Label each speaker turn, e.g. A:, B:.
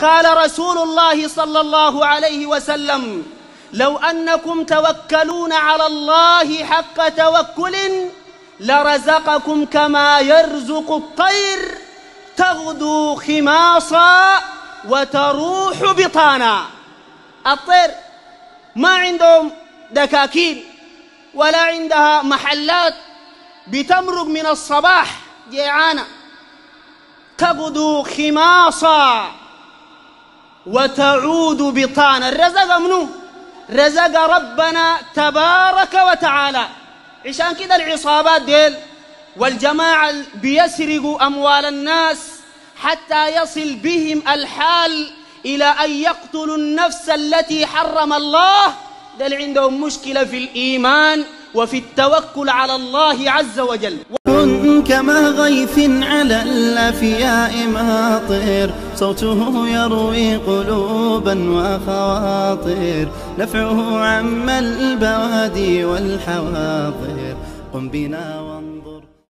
A: قال رسول الله صلى الله عليه وسلم: لو أنكم توكلون على الله حق توكل لرزقكم كما يرزق الطير تغدو خماصا وتروح بطانا. الطير ما عندهم دكاكين ولا عندها محلات، بتمرق من الصباح جيعانة، تغدو خماصا وتعود بطانا. الرزق منو؟ رزق ربنا تبارك وتعالى. عشان كده العصابات ديل والجماعة بيسرقوا أموال الناس حتى يصل بهم الحال إلى أن يقتلوا النفس التي حرم الله. دل عندهم مشكلة في الإيمان وفي التوكل على الله عز وجل.
B: كن كما غيث على الأفياء ماطر، صوته يروي قلوبا وخواطر، نفعه عم البوادي والحواضر. قم بنا